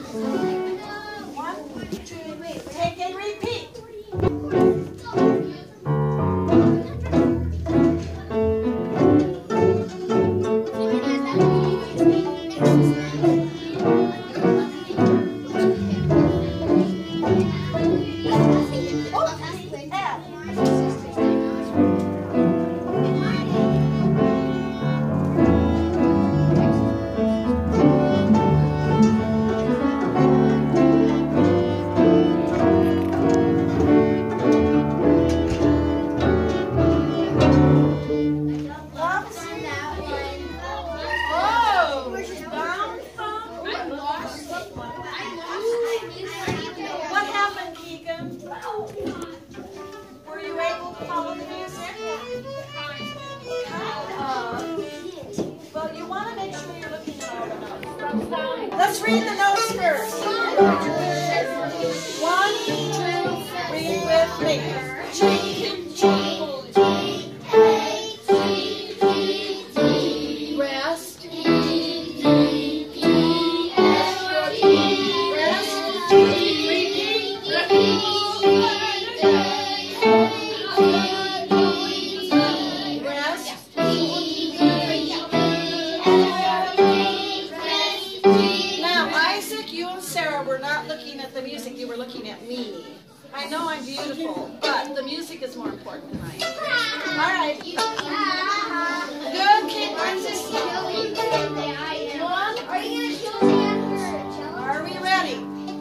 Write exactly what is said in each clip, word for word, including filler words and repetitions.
One, two, take and repeat. Were you able to follow the music? Well, you want to make sure you're looking at all the notes. Let's read the notes first. One, two, read with me. G, G. We're not looking at the music, you were looking at me. I know I'm beautiful, but the music is more important than I am. All right. Good, keep persisting. One. Are we ready?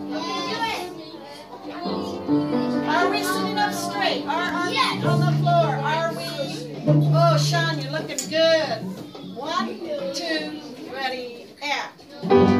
Are we sitting up straight? Are our feet on the floor? Are we? Oh, Sean, you're looking good. One, two, ready, and.